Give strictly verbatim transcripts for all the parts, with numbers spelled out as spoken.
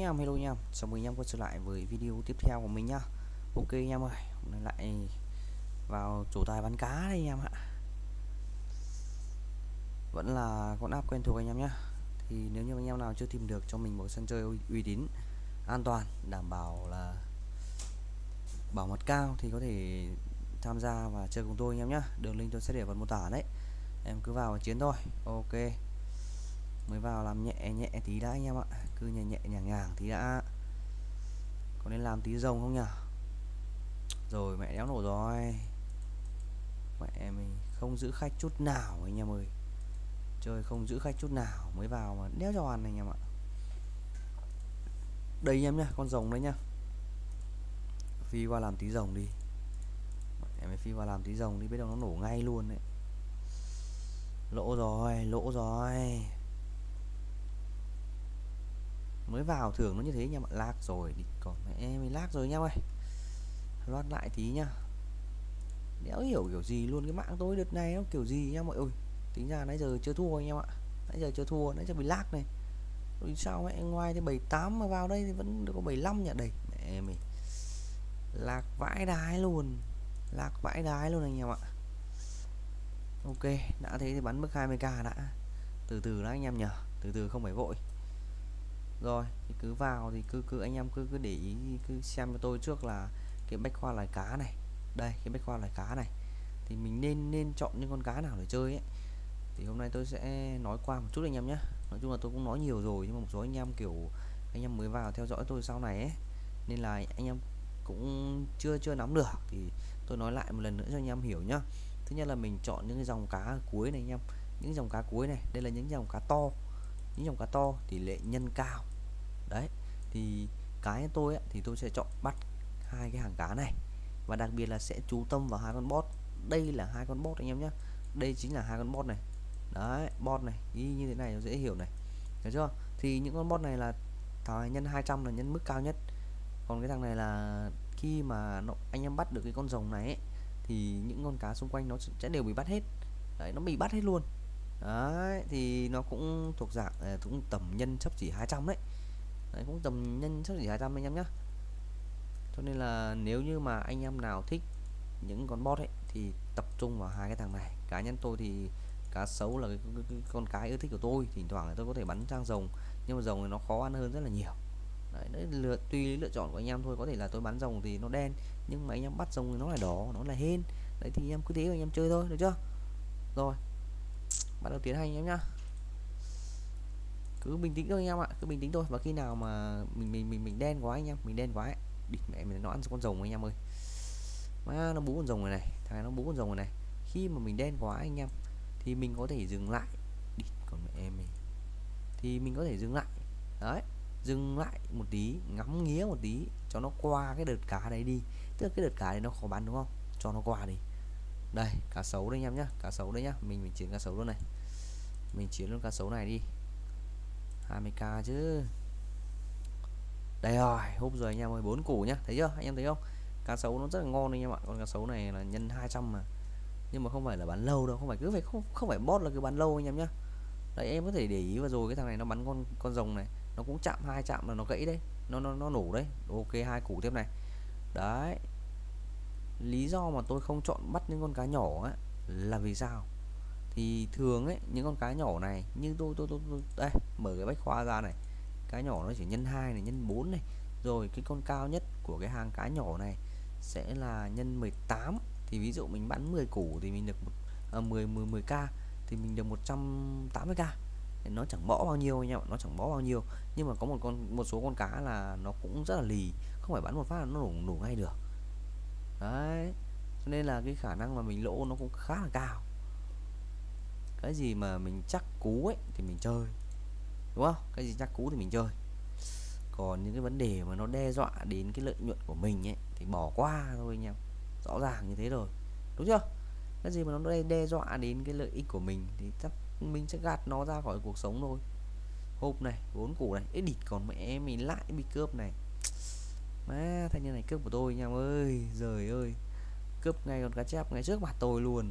nha em, hello nha em. Chào mừng anh em quay trở lại với video tiếp theo của mình nhá. Ok anh em ơi, hôm nay lại vào chủ tài bắn cá đây anh em ạ. Vẫn là con app quen thuộc anh em nhá. Thì nếu như anh em nào chưa tìm được cho mình một sân chơi uy uy tín, an toàn, đảm bảo là bảo mật cao thì có thể tham gia và chơi cùng tôi anh em nhá. Đường link tôi sẽ để vào mô tả đấy. Em cứ vào và chiến thôi. Ok. Mới vào làm nhẹ nhẹ tí đã anh em ạ. Cứ nhẹ nhẹ nhàng nhàng tí đã. Có nên làm tí rồng không nhỉ? Rồi mẹ đéo nổ rồi. Mẹ mình không giữ khách chút nào anh em ơi. Chơi không giữ khách chút nào, mới vào mà đéo cho ăn anh em ạ. Đây anh em nhá, con rồng đấy nhá. Phi qua làm tí rồng đi. Em mới phi qua làm tí rồng đi, biết đâu nó nổ ngay luôn đấy. Lỗ rồi, lỗ rồi. Mới vào thường nó như thế nha bạn, lag rồi đi, còn mẹ mình lag rồi nha ơi. Loát lại tí nhá. Đéo hiểu kiểu gì luôn, cái mạng tôi đợt này nó kiểu gì nha mọi ơi. Tính ra nãy giờ chưa thua anh em ạ. Nãy giờ chưa thua, nãy giờ bị lag này. Rồi sao mẹ ngoài thì bảy mươi tám mà vào đây thì vẫn được có bảy mươi lăm nhỉ, đây mẹ mình lạc vãi đái luôn, lạc vãi đái luôn anh em ạ. Ok, đã thế thì bắn mức hai mươi k đã, từ từ đã anh em nhờ, từ từ không phải vội. Rồi thì cứ vào thì cứ cứ anh em cứ cứ để ý, cứ xem cho tôi trước là cái bách khoa loài cá này, đây cái bách khoa loài cá này thì mình nên nên chọn những con cá nào để chơi ấy. Thì hôm nay tôi sẽ nói qua một chút anh em nhé. Nói chung là tôi cũng nói nhiều rồi, nhưng mà một số anh em kiểu anh em mới vào theo dõi tôi sau này ấy, nên là anh em cũng chưa chưa nắm được, thì tôi nói lại một lần nữa cho anh em hiểu nhá. Thứ nhất là mình chọn những cái dòng cá ở cuối này anh em, những dòng cá cuối này, đây là những dòng cá to, những dòng cá to tỷ lệ nhân cao đấy. Thì cái tôi ấy, thì tôi sẽ chọn bắt hai cái hàng cá này, và đặc biệt là sẽ chú tâm vào hai con bot. Đây là hai con bot anh em nhé, đây chính là hai con bot này. Đấy, bot này y như thế này nó dễ hiểu này, được chưa? Thì những con bot này là thằng nhân hai trăm là nhân mức cao nhất, còn cái thằng này là khi mà nó, anh em bắt được cái con rồng này ấy, thì những con cá xung quanh nó sẽ đều bị bắt hết. Đấy, nó bị bắt hết luôn. Đấy, thì nó cũng thuộc dạng cũng tầm nhân sấp chỉ hai trăm đấy. Đấy, cũng tầm nhân sấp chỉ hai trăm anh em nhá. Cho nên là nếu như mà anh em nào thích những con bot ấy thì tập trung vào hai cái thằng này. Cá nhân tôi thì cá sấu là cái, cái, cái con cái yêu thích của tôi, thỉnh thoảng là tôi có thể bắn sang rồng, nhưng mà rồng thì nó khó ăn hơn rất là nhiều. Đấy, đấy lựa, tùy lựa chọn của anh em thôi. Có thể là tôi bắn rồng thì nó đen, nhưng mà anh em bắt rồng thì nó là đỏ, nó là hên. Đấy thì anh em cứ thế anh em chơi thôi, được chưa? Rồi, bắt đầu tiến hành anh em nhá. Cứ bình tĩnh thôi anh em ạ, cứ bình tĩnh thôi. Và khi nào mà mình mình mình mình đen quá anh em, mình đen quá ấy, địt mẹ mình nó ăn con rồng anh em ơi. Má nó bú con rồng này này, thằng này nó bú con rồng này này. Khi mà mình đen quá anh em thì mình có thể dừng lại. Địt còn mẹ mình. Thì mình có thể dừng lại. Đấy, dừng lại một tí, ngắm nghía một tí cho nó qua cái đợt cá đấy đi. Tức là cái đợt cá đấy nó khó bắn đúng không? Cho nó qua đi. Đây, cá sấu đây anh em nhá, cá sấu đây nhá, mình mình chiến cá sấu luôn này. Mình chiến luôn cá sấu này đi. hai mươi k chứ. Đây rồi, húp rồi anh em ơi, bốn củ nhá, thấy chưa? Anh em thấy không? Cá sấu nó rất là ngon anh em ạ. Con cá sấu này là nhân hai trăm mà. Nhưng mà không phải là bắn lâu đâu, không phải cứ phải không không phải bot là cứ bắn lâu anh em nhá. Đấy, em có thể để ý vào rồi, cái thằng này nó bắn con con rồng này, nó cũng chạm hai chạm là nó gãy đấy, nó nó nó nổ đấy. Ok, hai củ tiếp này. Đấy. Lý do mà tôi không chọn bắt những con cá nhỏ ấy là vì sao? Thì thường ấy, những con cá nhỏ này như tôi tôi tôi, tôi đây, mở cái bách khoa ra này. Cá nhỏ nó chỉ nhân hai này, nhân bốn này. Rồi cái con cao nhất của cái hàng cá nhỏ này sẽ là nhân mười tám. Thì ví dụ mình bắn mười củ thì mình được một, à, mười mười mười k thì mình được một trăm tám mươi k. Thì nó chẳng bỏ bao nhiêu anh em, nó chẳng bỏ bao nhiêu. Nhưng mà có một con một số con cá là nó cũng rất là lì, không phải bắn một phát là nó nổ nổ ngay được. Đấy. Cho nên là cái khả năng mà mình lỗ nó cũng khá là cao. Cái gì mà mình chắc cú ấy thì mình chơi, đúng không? Cái gì chắc cú thì mình chơi. Còn những cái vấn đề mà nó đe dọa đến cái lợi nhuận của mình ấy thì bỏ qua thôi anh em. Rõ ràng như thế rồi, đúng chưa? Cái gì mà nó đe, đe dọa đến cái lợi ích của mình thì chắc mình sẽ gạt nó ra khỏi cuộc sống thôi. Hộp này, bốn củ này, ấy địt còn mẹ mình lại bị cướp này. Má, thanh niên này cướp của tôi anh em ơi, giời ơi. Cướp ngay con cá chép ngay trước mặt tôi luôn.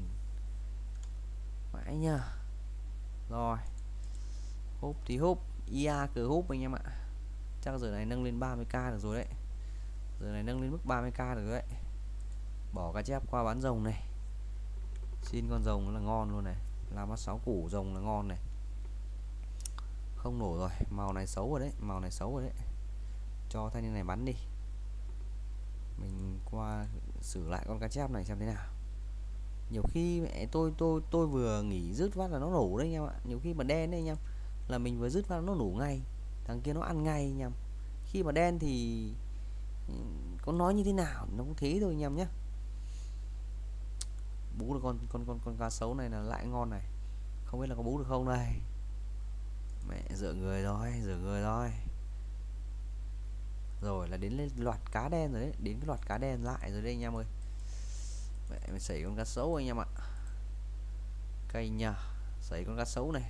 Mãi nhá. Rồi. Húp thì húp, ia cờ húp anh em ạ. Chắc giờ này nâng lên ba mươi k được rồi đấy. Giờ này nâng lên mức ba mươi k được đấy. Bỏ cá chép qua bán rồng này. Xin con rồng là ngon luôn này. Làm bắt sáu củ rồng là ngon này. Không nổ rồi, màu này xấu rồi đấy, màu này xấu rồi đấy. Cho thanh niên này bắn đi. Mình qua xử lại con cá chép này xem thế nào. Nhiều khi mẹ tôi tôi tôi vừa nghỉ rứt phát là nó nổ đấy anh em ạ. Nhiều khi mà đen đấy anh em, là mình vừa rứt phát nó nổ ngay, thằng kia nó ăn ngay anh em. Khi mà đen thì có nói như thế nào nó cũng thế thôi anh em nhé. Bú được con con con con cá sấu này là lại ngon này. Không biết là có bú được không đây. Mẹ dựa người rồi, dựa người rồi. Rồi là đến loạt cá đen rồi đấy, đến cái loạt cá đen lại rồi đây anh em ơi. Mẹ mình sẩy con cá sấu anh em ạ. Cây nhờ, sẩy con cá sấu này.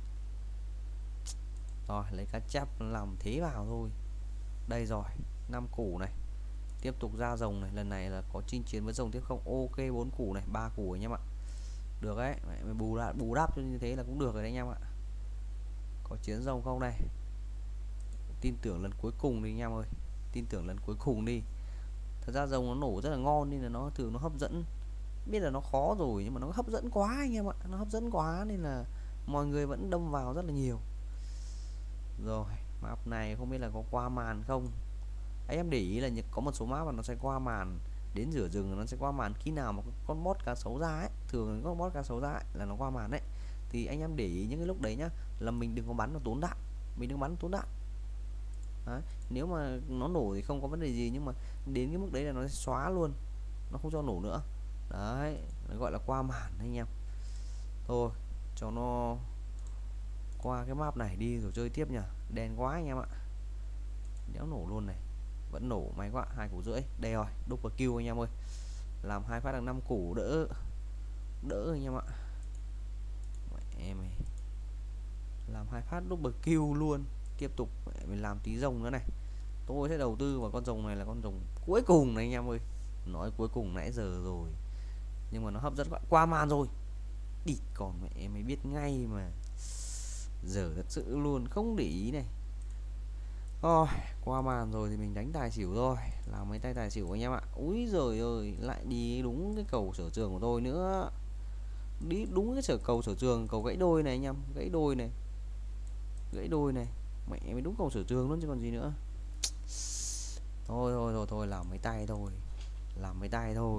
Rồi lấy cá chép làm thế vào thôi. Đây rồi, năm củ này. Tiếp tục ra rồng này, lần này là có chinh chiến với rồng tiếp không? Ok, bốn củ này, ba củ anh em ạ. Được đấy, mẹ mình bù đắp bù đắp cho như thế là cũng được rồi đấy anh em ạ. Có chiến rồng không này? Tin tưởng lần cuối cùng đi anh em ơi. Tin tưởng lần cuối cùng đi. Thật ra rồng nó nổ rất là ngon nên là nó thường nó hấp dẫn. Biết là nó khó rồi nhưng mà nó hấp dẫn quá anh em ạ. Nó hấp dẫn quá nên là mọi người vẫn đâm vào rất là nhiều. Rồi, map này không biết là có qua màn không. Anh em để ý là có một số map mà nó sẽ qua màn. Đến giữa rừng nó sẽ qua màn khi nào mà con boss cá sấu ra ấy. Thường con boss cá sấu ra ấy, là nó qua màn đấy. Thì anh em để ý những cái lúc đấy nhá, là mình đừng có bắn nó tốn đạn. Mình đừng bắn tốn đạn. Đấy. Nếu mà nó nổ thì không có vấn đề gì, nhưng mà đến cái mức đấy là nó sẽ xóa luôn, nó không cho nổ nữa. Đấy, nó gọi là qua màn anh em. Thôi cho nó qua cái map này đi rồi chơi tiếp nhỉ. Đen quá anh em ạ. Đéo nổ luôn này. Vẫn nổ, may quá, hai củ rưỡi. Đây rồi, double kill anh em ơi. Làm hai phát được năm củ, đỡ đỡ anh em ạ. Mẹ mày. Làm hai phát double kill luôn. Tiếp tục mình làm tí rồng nữa này. Tôi sẽ đầu tư vào con rồng này là con rồng cuối cùng này anh em ơi. Nói cuối cùng nãy giờ rồi, nhưng mà nó hấp dẫn quá, qua màn rồi. Đi còn mẹ mày biết ngay mà. Giờ thật sự luôn, không để ý này. Thôi, qua màn rồi thì mình đánh tài xỉu thôi. Làm mấy tay tài xỉu anh em ạ. Úi giời ơi, lại đi đúng cái cầu sở trường của tôi nữa. Đi đúng cái sở cầu sở trường, cầu gãy đôi này anh em, gãy đôi này. Gãy đôi này. Mẹ mới đúng cầu sở trường luôn chứ còn gì nữa. Thôi thôi thôi thôi, làm mấy tay thôi. Làm mấy tay thôi.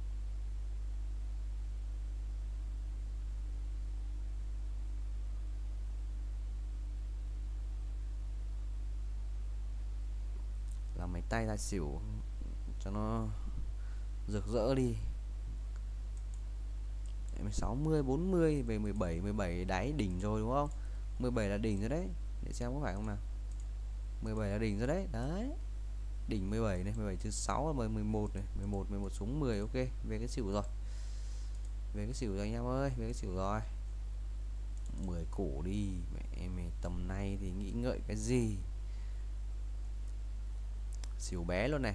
Làm mấy tay ra xỉu cho nó rực rỡ đi. sáu mươi, bốn mươi về mười bảy, mười bảy đáy đỉnh rồi đúng không? mười bảy là đỉnh rồi đấy. Để xem có phải không nào. mười bảy là đỉnh rồi đấy. Đấy. Đỉnh mười bảy này, mười bảy thứ sáu là mười một này, mười một, mười một xuống mười, ok, về cái xỉu rồi. Về cái xỉu rồi anh em ơi, về cái xỉu rồi. mười củ đi, mẹ mày tầm này thì nghĩ ngợi cái gì. Xỉu bé luôn này.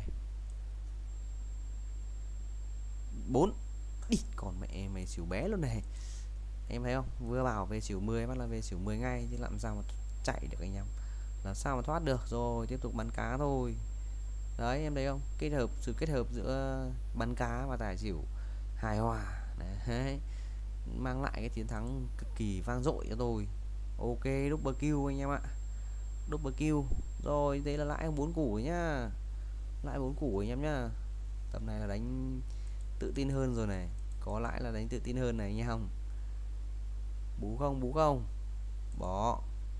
bốn. Đi còn mẹ mày xỉu bé luôn này. Em thấy không? Vừa bảo về xỉu mười bắt là về xỉu mười ngay chứ làm sao mà chạy được anh em. Làm sao mà thoát được. Rồi tiếp tục bắn cá thôi. Đấy em thấy không? Kết hợp sự kết hợp giữa bắn cá và tài xỉu hài hòa. Đấy. Mang lại cái chiến thắng cực kỳ vang dội cho tôi. Ok, double kill anh em ạ. Double kill. Rồi đây là lại bốn củ nhá. Lại bốn củ anh em nhá. Tầm này là đánh tự tin hơn rồi này. Có lãi là đánh tự tin hơn này nha không. Bú không, bú không. Bỏ.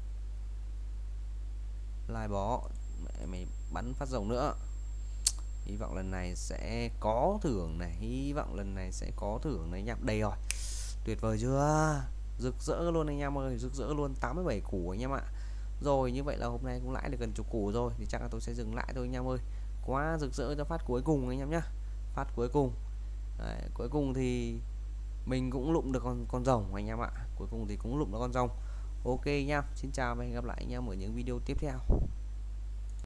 Lại bỏ. Mẹ mày bắn phát rồng nữa. Hy vọng lần này sẽ có thưởng này. Hy vọng lần này sẽ có thưởng này nhá. Đây rồi. Tuyệt vời chưa? Rực rỡ luôn anh em ơi. Rực rỡ luôn, tám mươi bảy củ anh em ạ. Rồi như vậy là hôm nay cũng lãi được gần chục củ rồi. Thì chắc là tôi sẽ dừng lại thôi anh em ơi. Quá rực rỡ cho phát cuối cùng anh em nhá. Phát cuối cùng. Đấy, cuối cùng thì mình cũng lụm được con con rồng anh em ạ. Cuối cùng thì cũng lụm được con rồng. Ok nha. Xin chào và hẹn gặp lại anh em ở những video tiếp theo.